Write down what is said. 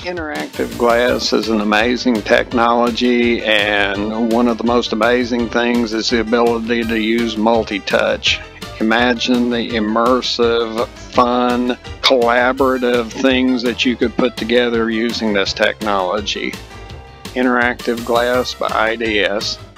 Interactive glass is an amazing technology, and one of the most amazing things is the ability to use multi-touch. Imagine the immersive, fun, collaborative things that you could put together using this technology. Interactive Glass by IDS.